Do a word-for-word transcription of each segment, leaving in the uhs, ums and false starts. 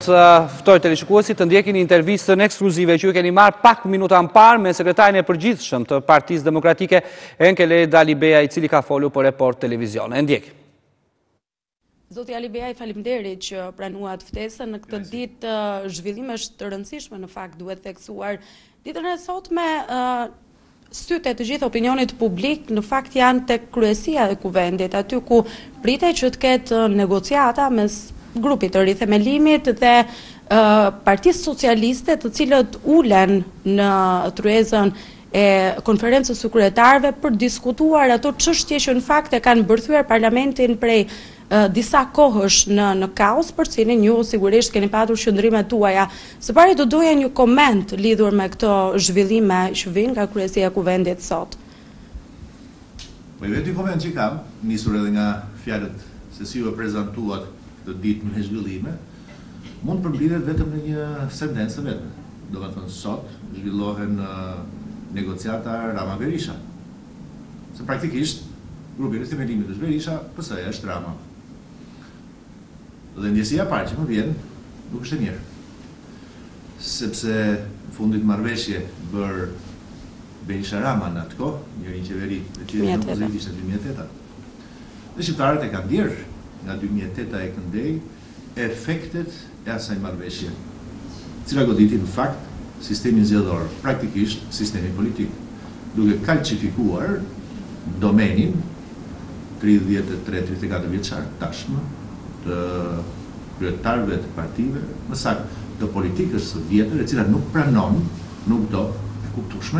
ftoj teleshikuesit të ndjekin intervistën ekskluzive që ju keni marrë pak minuta më parë me sekretarin e përgjithshëm të Partisë Demokratike Enkele Dalibeja, i cili ka folur për Report Televizion. E ndjek. Zoti Alibeja, faleminderit që pranuat ftesën në këtë ditë zhvillimesh të rëndësishme, në fakt duhet theksuar. Ditën e sotme sytë e të gjithë opinionit publik në fakt janë tek kryesia e kuvendit, aty ku pritej që të ketë negociata mes grupit të rithemelimit dhe uh, Partisë Socialiste, të cilët ulen në tryezën e konferencës së kryetarëve për diskutuar ato çështje që në fakt e kanë bërthyer parlamentin prej uh, disa kohësh në në kaos, për cilin ju sigurisht keni patur qëndrimet tuaja. Së pari do doja një koment lidhur me këto zhvillime që vijnë nga kryesia e kuvendit sot. Po vetë një koment që kam, nisur edhe nga fjalët se si u prezantuat të ditë me zhvillime, mund përmbledhet vetëm në një sentencë vetëm. Do të thënë sot zhvillohen uh, negociata Rama Berisha. Se praktikisht grupi rithemelimit është Berisha, P S A-ja është Rama. Dhe ndjesia e parë që më vjen nuk është e mirë. Sepse në fundit marrëveshje bër Berisha Rama në atë kohë, njëri qeveri dhe që në opozit ishte dy mijë e tetë. Dhe shqiptarët e kanë dirë nga dy mijë e tetë e këndej efektet e asaj marrëveshje, cila goditi në fakt sistemin zgjedhor, praktikisht sistemi politik, duke kalcifikuar domenin tridhjetë e tre tridhjetë e katër vjeçar tashmë të kryetarëve të partive, më saktë të politikës së vjetër, e cila nuk pranon, nuk do, e kuptueshme,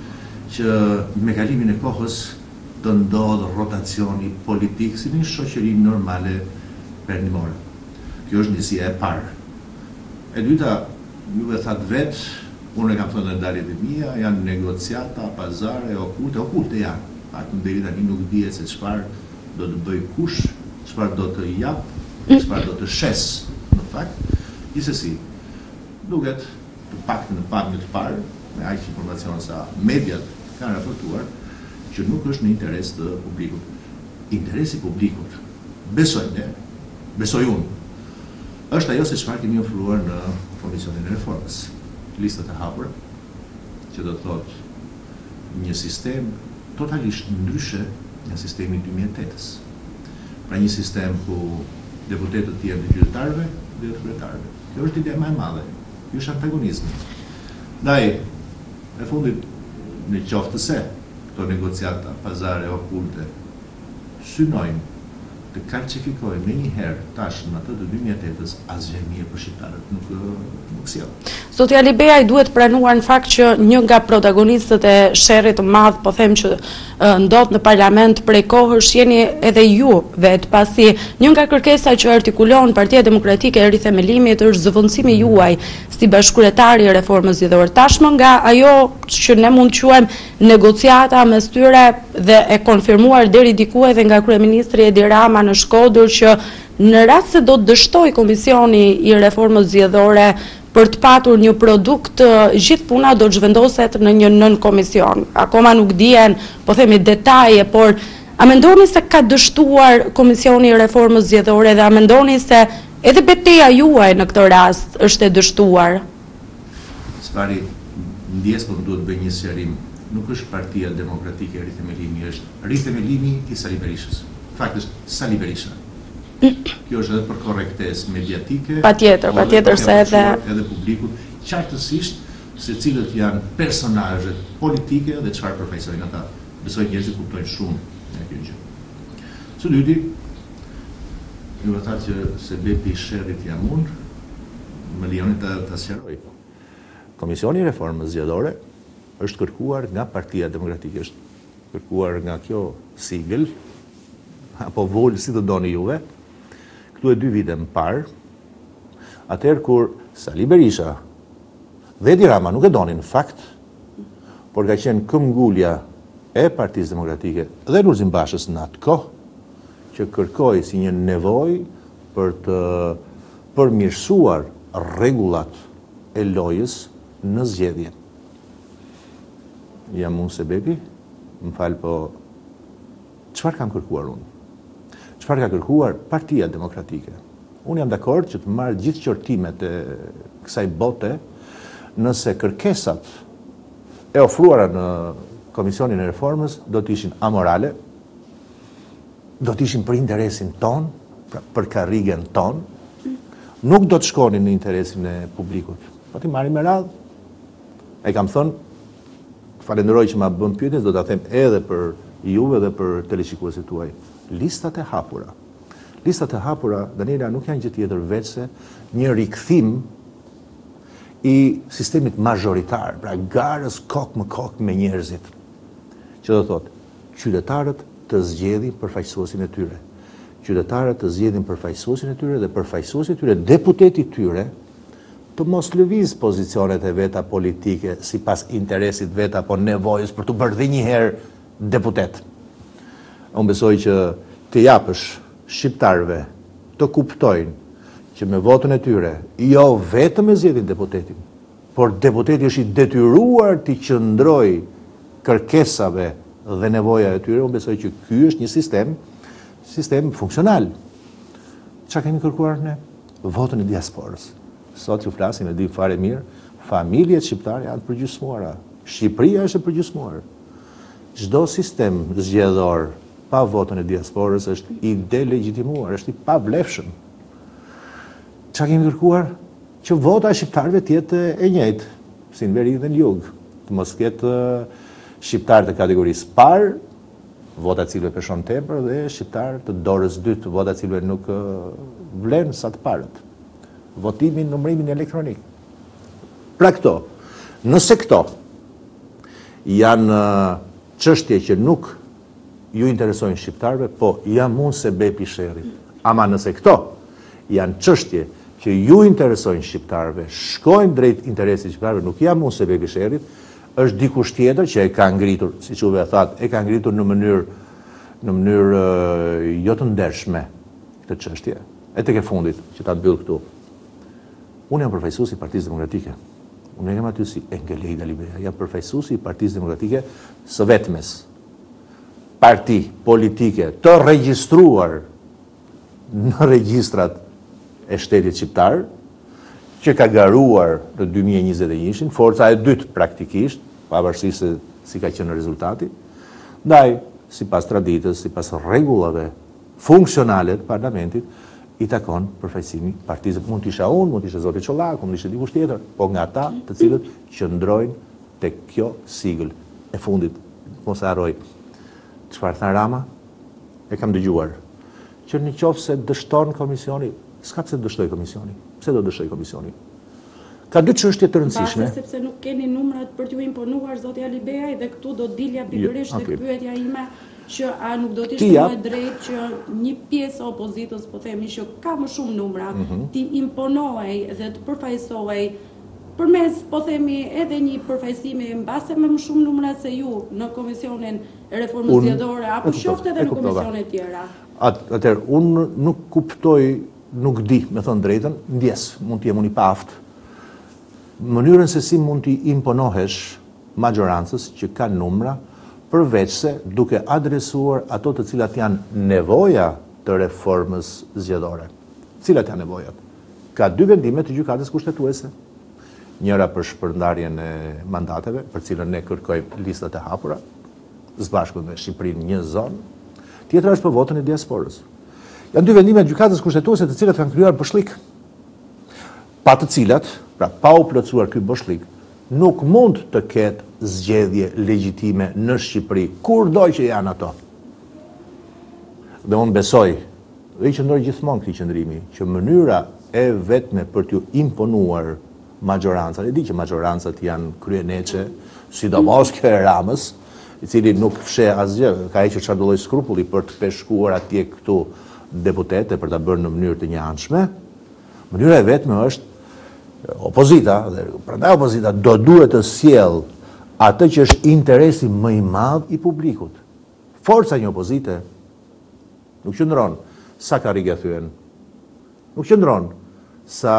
që me kalimin e kohës të ndodhë rotacioni politik si një shoqëri normale perëndimore. Kjo është njësia e parë. E dyta, juve thatë vetë, unë e kam thënë në daljet e mia, janë negociata, pazare, okulte, okulte janë. Atë deri tani nuk dihet se çfarë do të bëj kush, çfarë do të jap, çfarë do të shes, në fakt. Gjithsesi, duket të paktën në pamje të parë, me aq informacion sa mediat kanë raportuar, që nuk është në interes të publikut. Interesi publikut, besoj ne, besoj unë, është ajo se çfarë kemi ofruar në Komisionin e Reformës. Listat e hapura, që do të thotë një sistem totalisht ndryshe nga sistemi dy mijë e tetës. Pra një sistem ku deputetët të jenë të qytetarëve dhe të kryetarëve. Kjo është ide më e madhe. Ky është antagonizmi. Ndaj, e fundit në qoftë se këto negociata, pazare, okulte, synojnë të kalcifikojnë me një herë tash në atë të dy mijë e tetës, asgjë mirë për shqiptarët nuk nuk sjell. Zoti Alibeja, i duhet pranuar në fakt që një nga protagonistët e sherrit të madh, po them që ndodh në parlament prej kohësh, jeni edhe ju vetë, pasi një nga kërkesat që artikulon Partia Demokratike e Rithemelimit është zëvendësimi juaj si bashkëkryetari i reformës zgjedhore. Tashmë nga ajo që ne mund të quajmë negociata mes tyre dhe e konfirmuar deri diku edhe nga kryeministri Edi Rama në Shkodër, që në rast se do të dështoj Komisioni i Reformës Zgjedhore për të patur një produkt, gjithë puna do të zhvendoset në një nën komision. Akoma nuk dihen, po themi, detaje, por a mendoni se ka dështuar Komisioni i Reformës Zgjedhore dhe a mendoni se edhe betejë juaj në këtë rast është e dështuar? Spari, ndjes po duhet bëj një sqarim. Nuk është Partia Demokratike e Rithemelimi, është Rithemelimi i Sali Berishës. Fakt është Sali Berisha. Kjo është edhe për korrektesë mediatike, patjetër, patjetër se edhe edhe publikut, qartësisht se cilët janë personazhet politike dhe çfarë përfaqësojnë ata. Besoj njerëzit kuptojnë shumë nga kjo gjë. Së dyti, ju vë thatë që sebepi i sherrit jam unë, më lijoni ta ta sqaroj. Komisioni i Reformës Zgjedhore është kërkuar nga Partia Demokratike, është kërkuar nga kjo sigël, apo vol, si të doni juve, këtu e dy vite më parë, atëherë kur Sali Berisha dhe Edi Rama nuk e donin në fakt, por ka qenë këmbgulja e Partisë Demokratike dhe Lulzim Bashës në atë kohë, që kërkoi si një nevojë për të përmirësuar rregullat e lojës në zgjedhje. Jam unë sebepi, më fal, po çfarë kam kërkuar unë? Çfarë ka kërkuar Partia Demokratike? Unë jam dakord që të marrë gjithë qortimet e kësaj bote nëse kërkesat e ofruara në Komisionin e Reformës do të ishin amorale, do të ishin për interesin ton, për karrigen ton, nuk do të shkonin në interesin e publikut. Po t'i marrim me radhë. E kam thënë, falenderoj që ma bën pyetjes, do ta them edhe për juve dhe për teleshikuesit tuaj. Listat e hapura. Listat e hapura, Daniela, nuk janë gjë tjetër veç se një rikthim i sistemit majoritar, pra garës kokë më kokë me njerëzit. Që do thotë, qytetarët të zgjedhin përfaqësuesin e tyre. Qytetarët të zgjedhin përfaqësuesin e tyre dhe përfaqësuesi i tyre, deputeti i tyre, të mos lëviz pozicionet e veta politike sipas interesit vet apo nevojës për të bërë dhe një herë deputet. Unë besoj që të japësh shqiptarëve të kuptojnë që me votën e tyre, jo vetëm e zgjedhin deputetin, por deputeti është i detyruar të qëndrojë kërkesave dhe nevoja e tyre, unë besoj që ky është një sistem, sistem funksional. Çka kemi kërkuar ne? Votën e diasporës. Sot që flasim e di fare mirë, familjet shqiptare janë të përgjysmuara. Shqipëria është e përgjysmuar. Çdo sistem zgjedhor pa votën e diasporës është i delegitimuar, është i pavlefshëm. Çka kemi kërkuar? Që vota e shqiptarëve të jetë e njëjtë, si në veri dhe në jug. Të mos ketë shqiptarë të kategorisë parë, vota cilëve peshon tepër, dhe shqiptarë të dorës dytë, vota cilëve nuk vlen sa të parët. Votimin, numërimin elektronik. Pra këto, nëse këto janë çështje që nuk ju interesojnë shqiptarëve, po jam unë se bepi sherrit. Ama nëse këto janë çështje që ju interesojnë shqiptarëve, shkojnë drejt interesit shqiptarëve, nuk jam unë se bepi sherrit, është dikush tjetër që e ka ngritur, siç u thatë, e ka ngritur në mënyrë në mënyrë uh, jo të ndershme këtë çështje. E tek e fundit që ta mbyll këtu. Unë jam përfaqësuesi i Partisë Demokratike. Unë jam aty si Engelej Dalibea, jam përfaqësuesi i Partisë Demokratike së vetmes parti politike të regjistruar në regjistrat e shtetit shqiptar, që ka garuar në dy mijë e njëzet e një, forca e dytë praktikisht, pavarësisht se si ka qenë rezultati, ndaj, sipas traditës, sipas rregullave funksionale të parlamentit, i takon përfaqësimi partisë. Mund të isha unë, mund të isha zoti Çollaku, mund të ishte dikush tjetër, po nga ata të cilët qëndrojnë tek kjo sigël. E fundit, mos e harroj, çfarë tha Rama? E kam dëgjuar. Që në qoftë se dështon komisioni, s'ka pse të dështoj komisioni. Pse do dështoj komisioni? Ka dy çështje të rëndësishme. Pasi sepse nuk keni numrat për t'ju imponuar zoti Alibeaj dhe këtu do dilja pikërisht tek pyetja ime që a nuk do të ishte më drejt që një pjesë e opozitës, po themi që ka më shumë numra, ti imponohej dhe të përfaqësohej përmes, po themi, edhe një përfaqësimi mbase me më shumë numra se ju në Komisionin e Reformës Zgjedhore apo qoftë edhe në komisione tjera. Atëherë, unë nuk kuptoj, nuk di, me thënë drejtën, ndjes, mund të jem unë i paftë. Mënyrën se si mund t'i imponohesh majorancës që ka numra, përveç se duke adresuar ato të cilat janë nevoja të reformës zgjedhore. Cilat janë nevojat? Ka dy vendime të gjykatës kushtetuese. Njëra për shpërndarjen e mandateve, për cilën ne kërkojmë listat e hapura, së bashku me Shqipërinë një zonë. Tjetra është për votën e diasporës. Janë dy vendime të gjykatës kushtetuese të cilat kanë krijuar boshlik. Pa të cilat, pra pa u plotësuar ky boshlik, nuk mund të ketë zgjedhje legjitime në Shqipëri, kur doj që janë ato. Dhe unë besoj, dhe i qëndroj gjithmonë këtij qëndrimi, që mënyra e vetme për t'ju imponuar majorancat, e di që majorancat janë kryeneçe, sidomos kjo e Ramës, i cili nuk fsheh asgjë, ka hequr çfarë lloj skrupulli për të peshkuar atje këtu deputete për ta bërë në mënyrë të njëanshme. Mënyra e vetme është opozita, dhe prandaj opozita do duhet të sjell atë që është interesi më i madh i publikut. Forca një opozite nuk qëndron sa karrige thyen, nuk qëndron sa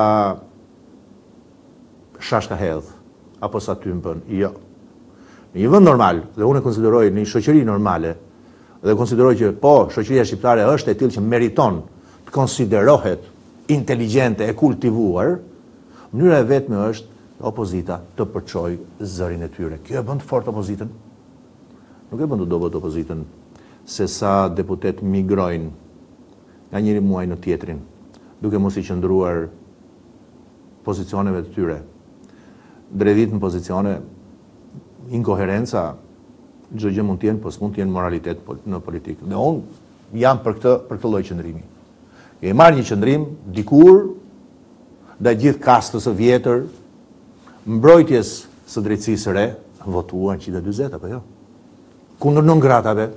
shashka hedh apo sa tympën, jo. Në një vend normal, dhe unë e konsideroj në një shoqëri normale, dhe konsideroj që po, shoqëria shqiptare është e tillë që meriton të konsiderohet inteligjente e kultivuar, mënyra e vetme është opozita të përçoj zërin e tyre. Kjo e bën të fort opozitën. Nuk e bën të dobët opozitën se sa deputet migrojnë nga njëri muaj në tjetrin, duke mos i qëndruar pozicioneve të tyre. Drejtit në pozicione, inkoherenca, çdo gjë mund të jenë, po s'mund të jenë moralitet në politikë. Dhe unë jam për këtë, për këtë lloj qëndrimi. E marr një qëndrim dikur ndaj gjithë kastës së vjetër, mbrojtjes së drejtësisë së re, votuan që të dyzet apo jo? Kundër nëngratave.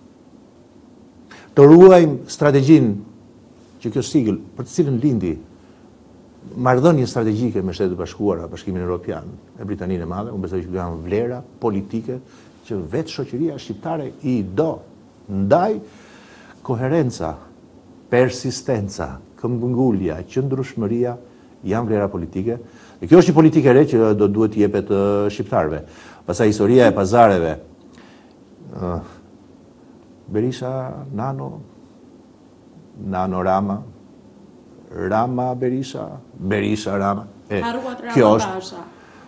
Të ruajmë strategjinë që kjo sigël për të cilën lindi marrëdhënie strategjike me Shtetet e Bashkuara, Bashkimin Evropian e Britaninë e Madhe, unë besoj që janë vlera politike që vetë shoqëria shqiptare i do. Ndaj koherenca, persistenca, këmbëngulja, qëndrueshmëria janë vlera politike. Dhe kjo është një politikë e re që do duhet të jepet shqiptarëve. Pastaj historia e pazareve. Uh, Berisha, Nano, Nano Rama, Rama Berisha, Berisha Rama. E, kjo është.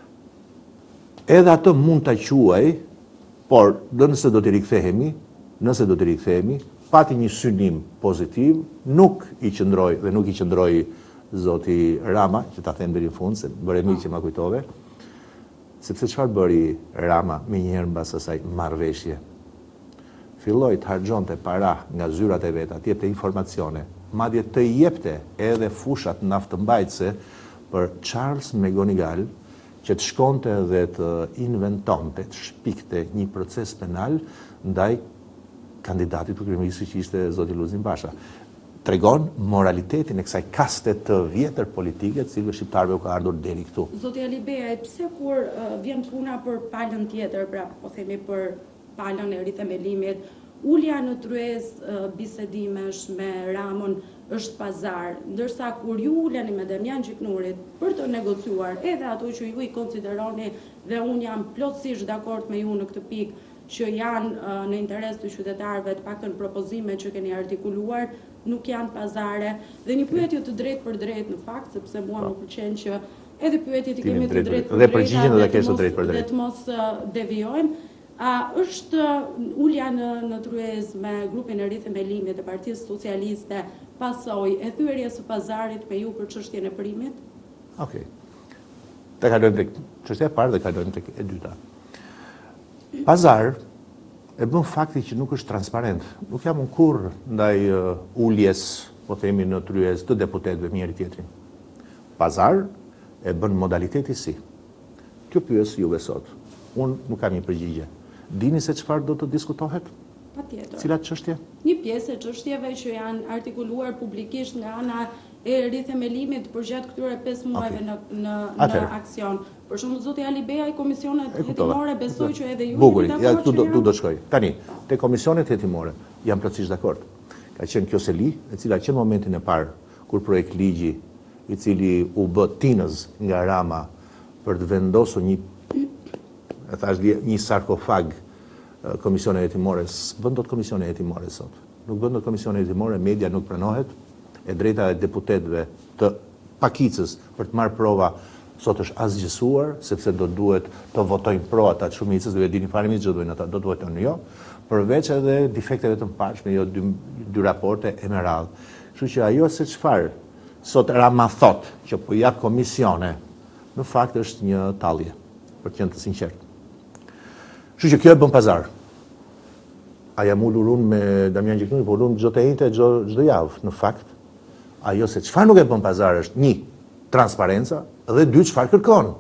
Edhe atë mund ta quaj, por nëse do të rikthehemi, nëse do të rikthehemi, pati një synim pozitiv, nuk i qëndroi dhe nuk i qëndroi zoti Rama, që ta them deri në fund, se bëre mirë që ma kujtove, sepse çfarë bëri Rama me njëherë mbas asaj marrëveshje? Filloi të harxhonte para nga zyrat e veta, të jepte informacione, madje të jepte edhe fushat naftëmbajtëse për Charles McGonigal, që të shkonte dhe të inventonte, të shpikte një proces penal ndaj kandidatit për kryeministri që ishte zoti Lulzim Basha. Tregon moralitetin e kësaj kaste të vjetër politike, të cilëve shqiptarëve u ka ardhur deri këtu. Zoti Ali Beaj, pse kur uh, vjen puna për palën tjetër, pra po themi për palën e rithemelimit, ulja në tryez uh, bisedimesh me Ramon është pazar, ndërsa kur ju uleni me Damian Gjiknurit për të negociuar edhe ato që ju i konsideroni dhe unë jam plotësisht dakord me ju në këtë pikë, që janë uh, në interes të qytetarëve, të paktën propozime që keni artikuluar, nuk janë pazare. Dhe një pyetje të drejtë për drejtë në fakt, sepse mua më pëlqen që edhe pyetjet i kemi të drejtë për drejtë dhe të mos devijojmë. A është ulja në, në tryez me grupin e rithemelimit të Partisë Socialiste pasojë e thyerjes së pazarit me ju për çështjen e primit? Okej. Të kalojmë tek çështja e parë dhe kalojmë tek e dyta. Pazar e bën fakti që nuk është transparent. Nuk jam unë kurrë ndaj uh, uljes, po themi në tryez të deputetëve me njëri tjetrin. Pazar e bën modaliteti si. Kjo pyes juve sot. Unë nuk kam një përgjigje. Dini se çfarë do të diskutohet? Patjetër. Cilat çështje? Një pjesë e çështjeve që janë artikuluar publikisht nga ana e rithemelimit përgjatë këtyre pesë muajve në në, në aksion. Për shembull zoti Ali Beaj, komisionet hetimore, besoj që edhe ju Bukuri, ja tu do tu do shkoj. Tani, te komisionet hetimore jam plotësisht dakord. Ka qenë kjo Seli, e cila që në momentin e parë kur projekt ligji i cili u bë tinëz nga Rama për të vendosur një e thash një sarkofag komisione hetimore, bën dot komisione hetimore sot. Nuk bën dot komisione hetimore, media nuk pranohet, e drejta e deputetëve të pakicës për të marrë prova sot është asgjësuar, sepse do duhet të votojnë pro ata të shumicës, dhe dini fare ç'do duhen ata, do të votojnë jo, përveç edhe defekteve të mparshme, jo dy, dy raporte e me radhë. Kështu që ajo se çfarë sot Rama thot që po jap komisione, në fakt është një tallje, për të qenë të sinqertë. Kështu që kjo e bën pazar. A jam ulur unë me Damian Gjiknuri, por unë çdo të njëjtë çdo javë. Në fakt, ajo se çfarë nuk e bën pazar është një, transparenca, dhe dy, çfarë kërkon.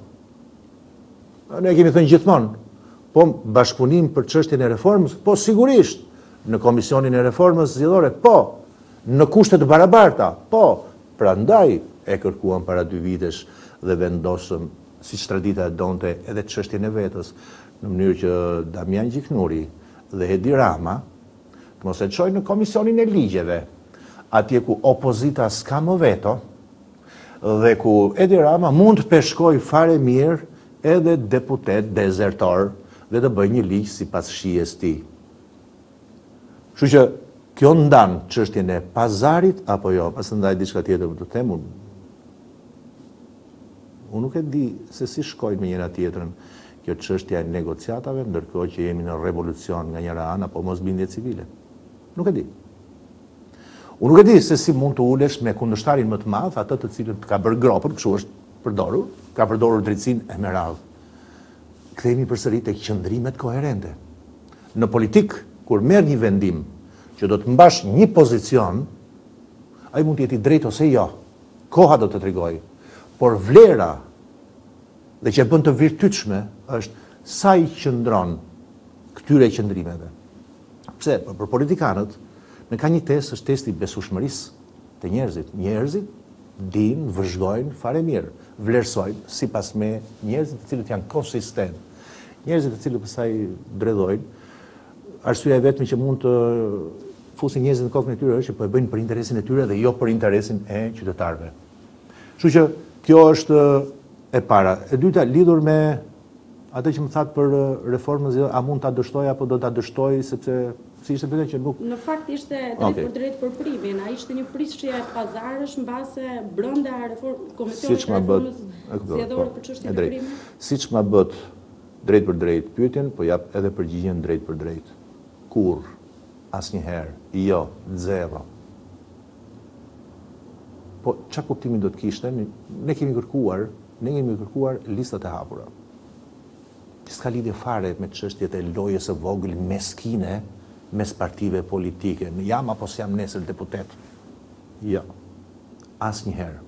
Ne kemi thënë gjithmonë, po bashkëpunim për çështjen e reformës, po sigurisht, në komisionin e reformës zgjedhore, po, në kushte të barabarta, po, prandaj e kërkuan para dy vitesh dhe vendosëm, siç tradita e donte, edhe çështjen e vetës, në mënyrë që Damian Gjiknuri dhe Edi Rama të mos e çojnë në komisionin e ligjeve, atje ku opozita s'ka më veto, dhe ku Edi Rama mund të peshkoj fare mirë edhe deputet dezertor dhe të bëjë një ligj sipas shijes tij. Kështu që kjo ndan çështjen e pazarit apo jo, pas ndaj diçka tjetër të them unë. Unë nuk e di se si shkojnë me njëra tjetrën kjo çështja e negociatave, ndërkohë që jemi në revolucion nga njëra anë apo mosbindje civile. Nuk e di. Unë nuk e di se si mund të ulesh me kundërshtarin më të madh, atë të cilën ka bërë gropën, kështu është përdorur, ka përdorur drejtsinë e me radhë. Kthehemi përsëri tek qëndrimet koherente. Në politik, kur merr një vendim që do të mbash një pozicion, ai mund të jetë i drejtë ose jo. Koha do të tregojë. Por vlera dhe që e bën të virtytshme është sa i qëndron këtyre qëndrimeve. Pse? Për politikanët, në ka një test, është testi besueshmërisë të njerëzit. Njerëzit dinë, vëzhgojnë fare mirë, vlerësojnë sipas me njerëzit të cilët janë konsistent. Njerëzit të cilët pastaj dredhojnë, arsyeja e vetme që mund të fusin njerëzit në kokën e tyre është që po e bëjnë për interesin e tyre dhe jo për interesin e qytetarëve. Kështu që kjo është e para. E dyta, lidhur me atë që më thatë për reformën, a mund ta dështoj apo do ta dështoj, sepse si ishte pyetja që nuk. Në fakt ishte drejt për drejt për primin, a ishte një prishje pazarësh mbase brenda reformës komisionit të reformës zgjedhore për çështjen e primit. Siç ma bët drejt për drejt pyetjen, po jap edhe përgjigjen drejt për drejt. Kur asnjëherë, jo, zero. Po çfarë kuptimi do të kishte? Ne kemi kërkuar, ne kemi kërkuar listat e hapura. S'ka lidhje fare me çështjet e lojës së vogël meskine mes partive politike. Jam apo s'jam nesër deputet? Jo. Asnjëherë.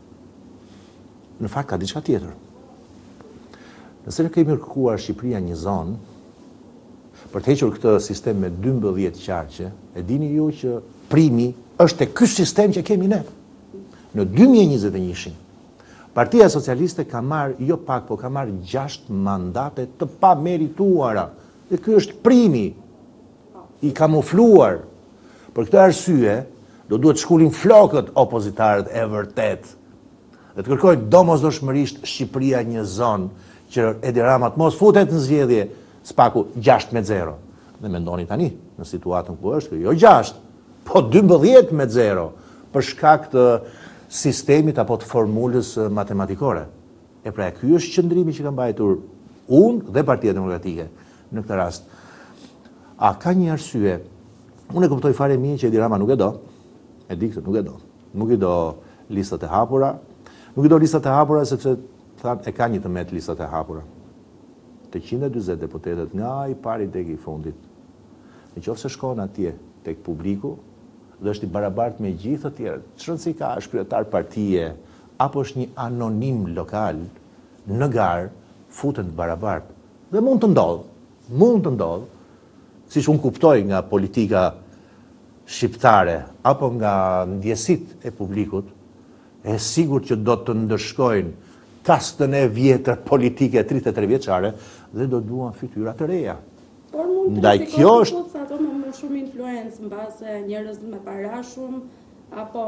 Në fakt ka diçka tjetër. Nëse ne kemi kërkuar Shqipëria një zonë për të hequr këtë sistem me dymbëdhjetë qarqe, e dini ju që primi është te ky sistem që kemi ne. Në dy mijë e njëzet e një Partia Socialiste ka marrë, jo pak, po ka marrë gjashtë mandate të pa merituara. Dhe ky është primi i kamufluar. Për këtë arsye, do duhet shkullin flokët opozitarët e vërtet. Dhe të kërkojnë domosdoshmërisht Shqipëria një zonë që Edi Rama të mos futet në zgjedhje spaku gjashtë me zero. Dhe mendoni tani, në situatën ku është, jo gjashtë, po dymbëdhjetë me zero, për shkak të sistemit apo të formulës matematikore. E pra, ky është qëndrimi që ka mbajtur unë dhe Partia Demokratike në këtë rast. A ka një arsye? Unë e kuptoj fare mirë që Edi Rama nuk e do, e di këtë nuk e do. Nuk i do listat e hapura, nuk i do listat e hapura sepse than, e ka një të met listat e hapura. Të njëqind e dyzet deputetet nga i pari tek i fundit. Në qoftë se shkon atje tek publiku, dhe është i barabartë me gjithë të tjerët. Çrëndsi ka, është kryetar partie, apo është një anonim lokal, në garë, futen të barabartë. Dhe mund të ndodhë, mund të ndodhë, siç unë kuptoj nga politika shqiptare, apo nga ndjesit e publikut, e sigur që do të ndërshkojnë kastën e vjetër politike tridhjetë e tre vjeçare dhe do duan fytyra të reja. Por mund të rikojnë se ato më shumë influencë mbase njerëz me para shumë apo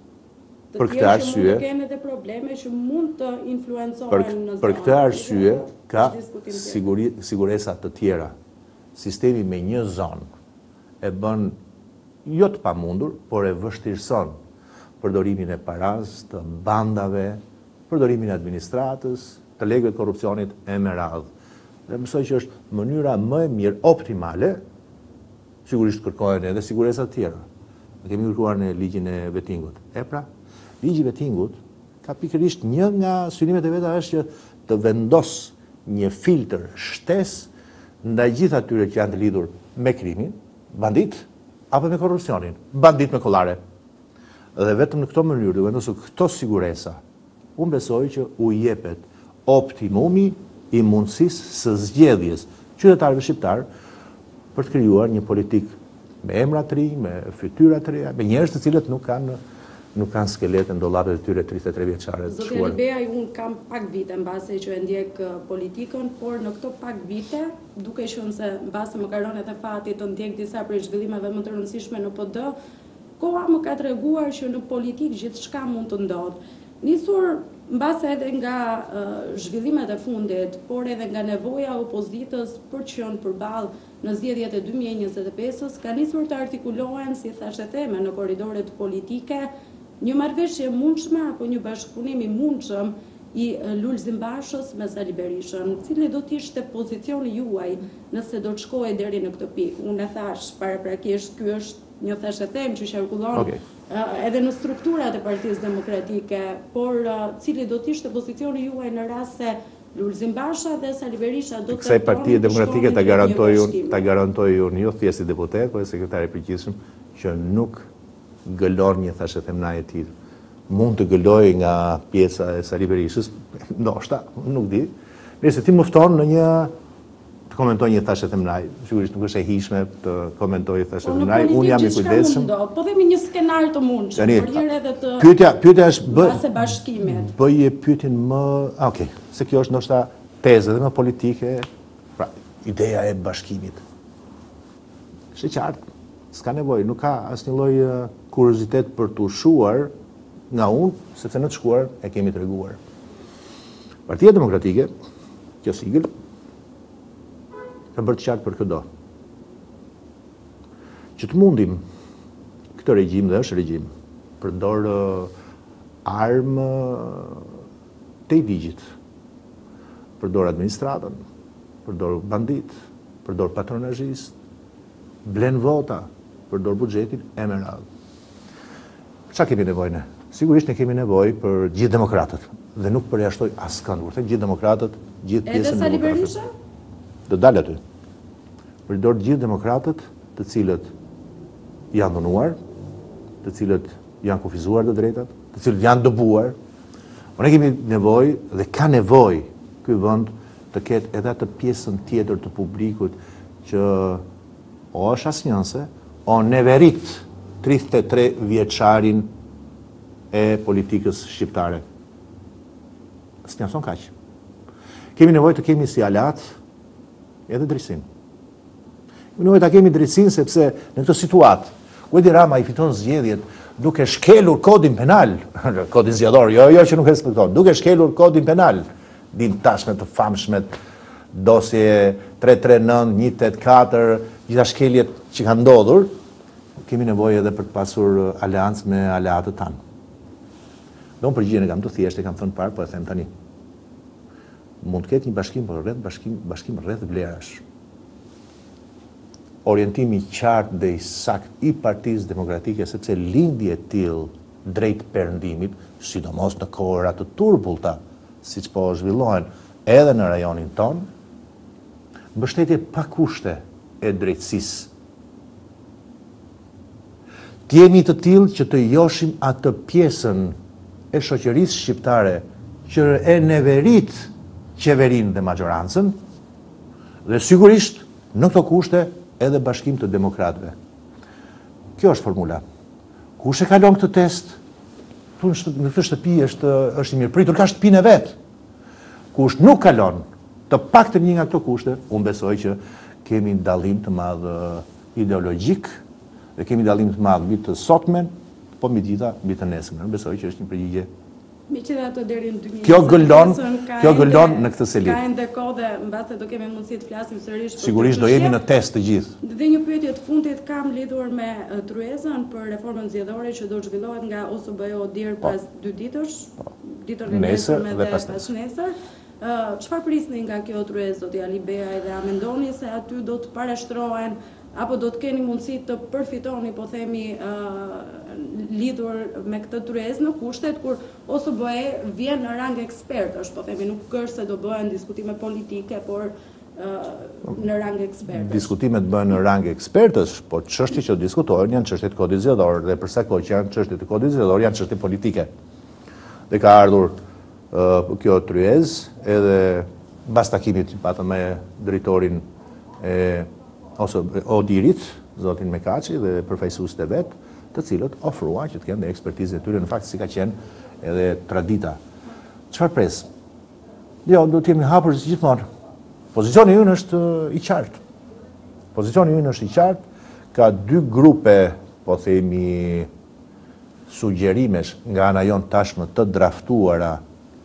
të tjerë që mund të kenë edhe probleme që mund të influencohen në zonë. Për këtë arsye ka siguri, siguresa të tjera. Sistemi me një zonë e bën jo të pamundur, por e vështirëson përdorimin e paras, të bandave, përdorimin e administratës, të legëve të korrupsionit e me radhë. Dhe mësoj që është mënyra më e mirë optimale, sigurisht kërkojnë edhe siguresa të tjera. Ne kemi kërkuar në ligjin e vettingut. E pra, ligji i vettingut ka pikërisht një nga synimet e veta është që të vendos një filtr shtesë ndaj gjithë atyre që janë të lidhur me krimin, bandit apo me korrupsionin, bandit me kollare. Dhe vetëm në këtë mënyrë të vendosur këto siguresa, unë besoj që u jepet optimumi i mundësisë së zgjedhjes qytetarëve shqiptar për të krijuar një politikë me emra të rinj, me fytyra të reja, me njerëz të cilët nuk kanë nuk kanë skelete në dollapet e tyre tridhjetë e tre vjeçare. Zotja Libeaj, unë kam pak vite mbase që e ndjek politikën, por në këto pak vite, duke qenë se mbase më karonet e fati të ndjek disa prej zhvillimeve më të rëndësishme në P D, koha më ka treguar që në politikë gjithçka mund të ndodhë. Nisur Mbase edhe nga zhvillimet e fundit, por edhe nga nevoja e opozitës për të qenë përballë në zgjedhjet e dy mijë e njëzet e pesës, ka nisur të artikulohen, si thashë theme, në korridoret politike, një marrëveshje mundshme apo një bashkëpunim i mundshëm i Lulzim Bashës me Sali Berishën. Cili do të ishte pozicioni juaj nëse do të shkojë deri në këtë pikë? Unë e thash paraprakisht, ky është një thashë them që qarkullon okay. edhe në strukturat e Partisë Demokratike, por cili do të ishte pozicioni juaj në rast se Lulzim Basha dhe Sali Berisha do të Kësaj Partie Demokratike ta garantoj unë, ta garantoj unë jo thjesht si deputet, por sekretari i përgjithshëm që nuk gëlon një thashë them na e tillë. Mund të gëloj nga pjesa e Sali Berishës, ndoshta, nuk di. Nëse ti më fton në një të komentoj një thashë themnaj, sigurisht nuk është e hijshme të komentoj thashë themnaj, unë jam i kujdesshëm. Po themi një skenar të mundshëm, për hir edhe të Pyetja, pyetja është bë base bashkimit. Bëje pyetjen më, ah, okay, se kjo është ndoshta tezë dhe më politike, pra ideja e bashkimit. Është qartë, s'ka nevojë, nuk ka asnjë lloj kuriozitet për të ushuar nga unë, sepse në të shkuar e kemi të reguar. Partia Demokratike, kjo sigël, ka bërë të qartë për këdo. Që të mundim këtë regjim dhe është regjim, përdor armë të i ligjit, përdor administratën, përdor bandit, përdor patronazhist, blen vota, përdor buxhetin e me radhë. Çfarë kemi nevojë ne? Sigurisht ne kemi nevojë për gjithë demokratët dhe nuk përjashtoj askënd, kur them gjithë demokratët, gjithë pjesën e Sali Berisha? Do dalë aty. Përdor gjithë demokratët, të cilët janë dhunuar, të cilët janë kufizuar të drejtat, të cilët janë dëbuar. Ne kemi nevojë dhe ka nevojë ky vend të ketë edhe atë pjesën tjetër të publikut që o është asnjëse, o neverit tridhjetë e tre vjeçarin e politikës shqiptare. Së njëson kaq. Kemi nevojë të kemi si alat edhe drejtsin. Kemi nevojë të kemi drejtsin sepse në këtë situatë, ku Edi Rama i fiton zgjedhjet duke shkelur kodin penal, kodin zgjedhor, jo, jo që nuk respekton, duke shkelur kodin penal, din tashme të famshmet, dosje tre tre nëntë, një tetëdhjetë katër, gjitha shkeljet që kanë ndodhur, kemi nevojë edhe për të pasur aleancë me aleatët tanë. Do në përgjigjen e kam të thjeshtë, e kam thënë parë, po e them tani. Mund të ketë një bashkim, por rreth bashkim, bashkim rreth vlerash. Orientimi i qartë dhe i sakt i Partisë Demokratike, sepse lindje e tillë drejt perëndimit, sidomos në kohëra të turbullta, siç po zhvillohen edhe në rajonin ton, mbështetje pa kushte e drejtësisë. Të jemi të tillë që të joshim atë pjesën e shoqërisë shqiptare që e neverit qeverinë dhe majorancën dhe sigurisht në këto kushte edhe bashkim të demokratëve. Kjo është formula. Kush e kalon këtë test, në këtë shtëpi është, është i mirë pritur, ka shtëpinë e vet. Kush nuk kalon të paktën një nga këto kushte, unë besoj që kemi dallim të madh ideologjik dhe kemi dallim të madh mbi të sotmen, po mbi gjitha, mbi të nesërmen. Unë besoj që është një përgjigje. Megjithatë deri në dy mijë e njëzet. Kjo gëllon, kjo gëllon në këtë seli. Ka ende kohë, mbase do kemi mundësi të flasim sërish për. Sigurisht do jemi në test të gjithë. Dhe një pyetje të fundit kam lidhur me tryezën për reformën zgjedhore që do zhvillohet nga O S B O deri pas dy ditësh, ditën e nesërme dhe pas nesër. Çfarë prisni nga kjo tryezë, zoti Ali Beaj, dhe a mendoni se aty do të parashtrohen apo do të keni mundësi të përfitoni, po themi, lidhur me këtë tryezë në kushtet kur O S B O vjen në rang ekspertësh, po themi, nuk është se do bëhen diskutime politike, por në rang ekspertësh. Diskutimet bëhen në rang ekspertësh, po çështjet që diskutohen janë çështjet e kodit zgjedhor dhe për sa kohë që janë çështjet e kodit zgjedhor janë çështje politike. Dhe ka ardhur kjo tryezë edhe mbas takimit që patëm me drejtorin e ose Odirit, zotin Mekaçi dhe përfaqësuesit e vet, të cilët ofruan që të kenë ekspertizën e tyre, në fakt si ka qenë edhe tradita. Çfarë pres? Jo, do të jemi hapur si gjithmonë. Pozicioni ynë është i qartë. Pozicioni ynë është i qartë, ka dy grupe, po themi, sugjerimesh nga ana jon tashmë të draftuara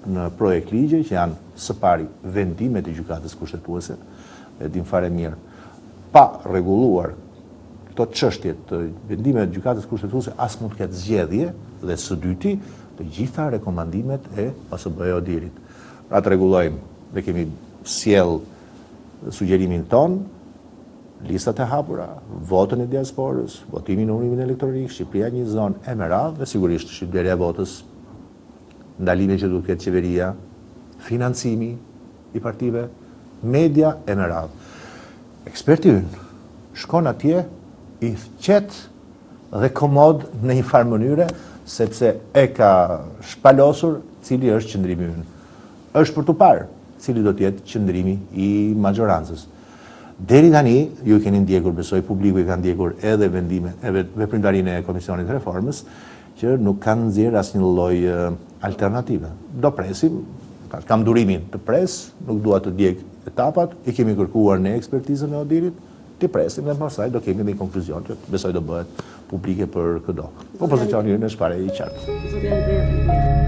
në projekt ligje që janë së pari vendimet e gjykatës kushtetuese, e dim fare mirë, pa rregulluar këto çështje të vendimet e gjykatës kushtetuese as mund të ketë zgjedhje, dhe së dyti të gjitha rekomandimet e O S B-së Odirit. Pra të rregullojmë dhe kemi sjell sugjerimin ton, listat e hapura, votën e diasporës, votimin në urimin elektronik, Shqipëria një zonë e me radhë dhe sigurisht shqiptarja e votës, ndalime që duhet ketë qeveria, financimi i partive, media e me radhë. Eksperti ynë shkon atje i qetë dhe komod në një farë mënyre, sepse e ka shpalosur cili është qëndrimi ynë. Është për të parë cili do tjetë qëndrimi i majorancës. Deri tani, ju keni ndjekur, besoj publiku i ka ndjekur edhe vendime, edhe veprimtarinë e Komisionit të Reformës, që nuk kanë nxjerrë asnjë lloj alternative. Do presim, kam durimin të pres, nuk dua të djeg etapat, i kemi kërkuar në ekspertizën e Odirit, të presim dhe pastaj do kemi një konkluzion që besoj do bëhet publike për këdo. Po pozicioni ynë është fare i qartë.